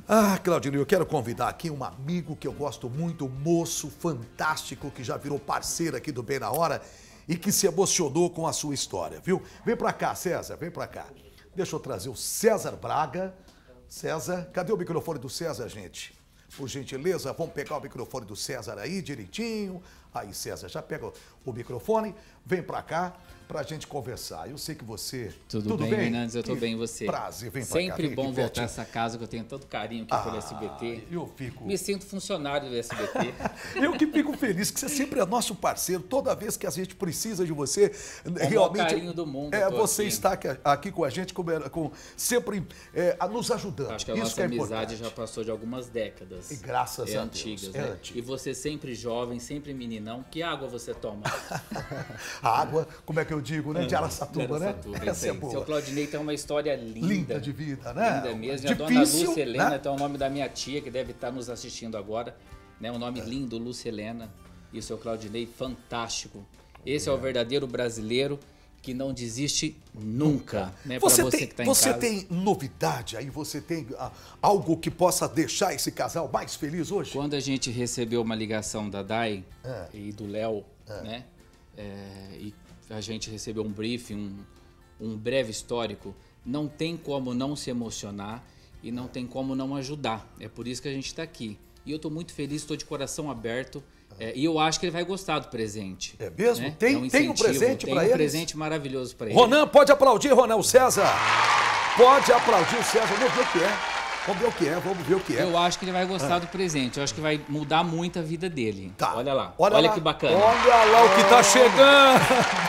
Ah, Claudinei, eu quero convidar aqui um amigo que eu gosto muito, um moço fantástico que já virou parceiro aqui do Bem na Hora e que se emocionou com a sua história, viu? Vem pra cá, César, vem pra cá. Deixa eu trazer o César Braga. César, cadê o microfone do César, gente? Por gentileza, vamos pegar o microfone do César aí direitinho. Aí, César, já pega o microfone, vem pra cá pra gente conversar. Eu sei que você... Tudo bem, Hernandes? Eu tô bem, e você? Prazer, vem pra cá. Sempre bom voltar a essa casa que eu tenho tanto carinho aqui pelo SBT. Eu fico... Me sinto funcionário do SBT. Eu que fico feliz, que você sempre é nosso parceiro. Toda vez que a gente precisa de você, realmente... O carinho do mundo. Você está aqui com a gente, sempre nos ajudando. Acho que a nossa amizade já passou de algumas décadas. E graças a antigas, Deus. Né? E você sempre jovem, sempre meninão. Que água você toma? A água, como é que eu digo, né? De Araçatuba, né? Essa é boa. Seu Claudinei tem uma história linda. Linda de vida, né? Linda mesmo. E difícil, a dona Lúcia Helena, né? então é o nome da minha tia, que deve estar nos assistindo agora. Né? Um nome lindo, Lúcia Helena. E o seu Claudinei, fantástico. Esse é o verdadeiro brasileiro que não desiste nunca. Né? Você tem novidade aí? Você tem algo que possa deixar esse casal mais feliz hoje? Quando a gente recebeu uma ligação da Dai e do Léo, né? E a gente recebeu um briefing, um breve histórico, não tem como não se emocionar e não tem como não ajudar. É por isso que a gente está aqui. E eu estou muito feliz, estou de coração aberto. E eu acho que ele vai gostar do presente. É mesmo? Né? Tem um presente para ele? Tem um presente maravilhoso para ele. Ronan, pode aplaudir, Ronan, o César. Pode aplaudir o César. Vamos ver o que é. Vamos ver o que é. Eu acho que ele vai gostar do presente. Eu acho que vai mudar muito a vida dele. Tá. Olha lá. Olha que bacana. Olha lá o que tá chegando.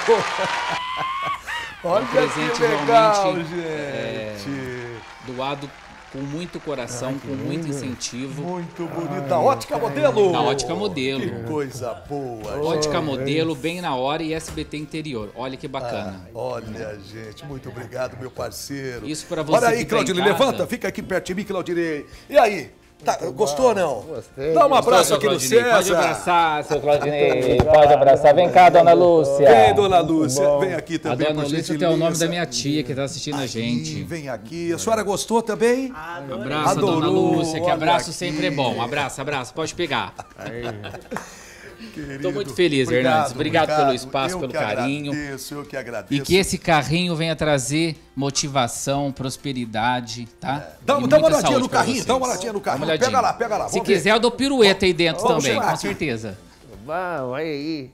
Olha um presente que legal, realmente gente. Doado com muito coração, com muito incentivo. Muito bonito. Da Ótica Modelo. Da Ótica Modelo. Que coisa boa. Ótica Modelo, Bem na Hora e SBT Interior. Olha que bacana. Olha, gente, muito obrigado, meu parceiro. Isso pra você. Olha aí, Claudinei, levanta, fica aqui perto de mim, Claudinei. E aí? Tá, gostou ou não? Gostei. Dá um abraço aqui no César. Pode abraçar, seu Claudinei. Pode abraçar. Vem cá, dona Lúcia. Vem, dona Lúcia. Vem aqui também. A dona Lúcia tem o nome da minha tia que está assistindo a gente. Vem aqui. A senhora gostou também? Abraço, dona Lúcia, que abraço sempre é bom. Abraço, pode pegar. Estou muito feliz, Hernandes. Obrigado pelo espaço, pelo carinho. Eu que agradeço. E que esse carrinho venha trazer motivação, prosperidade, tá? Dá uma olhadinha no carrinho, Pega lá. Se quiser, eu dou pirueta aí dentro também, com certeza. Vamos, aí.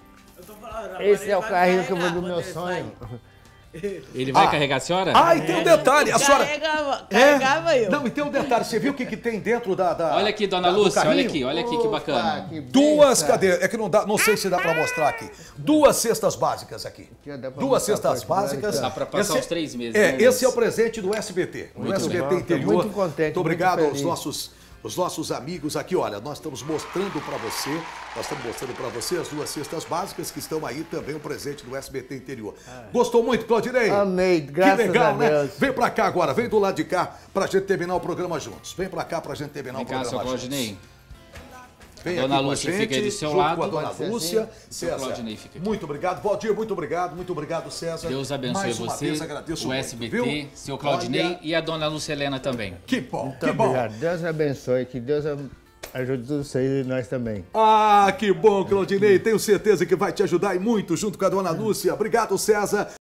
Esse é o carrinho que eu vou do meu sonho. Ele vai carregar a senhora? E tem um detalhe, a senhora... Carregava eu. Não, e tem um detalhe, você viu o que tem dentro da... Olha aqui, dona Lúcia, olha aqui que bacana. Cadê? É que não sei se dá pra mostrar aqui. 2 cestas básicas aqui. 2 cestas básicas. Dá pra passar os 3 meses. Esse é o presente do SBT. Do SBT Interior. Muito contente. Muito obrigado aos nossos amigos aqui. Olha, nós estamos mostrando para você as 2 cestas básicas que estão aí também, o presente do SBT Interior. Gostou muito, Claudinei? Amei, graças a Deus. Que legal, né? Vem pra cá agora, vem do lado de cá pra gente terminar o programa juntos. Vem pra cá pra gente terminar o programa juntos. Claudinei. Vem Dona Lúcia fica aí do seu lado. Com a dona Lúcia. César, Claudinei fica aqui. Muito obrigado. Valdir, muito obrigado, César. Deus abençoe você, o SBT, viu? seu Claudinei e a dona Lúcia Helena também. Que bom, muito obrigado. Deus abençoe, que Deus ajude todos vocês e nós também. Que bom, Claudinei. Tenho certeza que vai te ajudar e muito junto com a dona Lúcia. Obrigado, César.